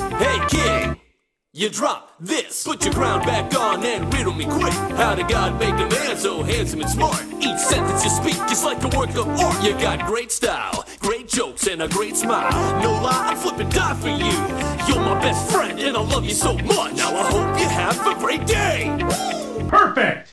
Hey kid, you drop this. Put your crown back on and riddle me quick. How did God make a man so handsome and smart? Each sentence you speak is like a work of art. You got great style, great jokes, and a great smile. No lie, I'd flip and die for you. You're my best friend and I love you so much. Now I hope you have a great day. Perfect!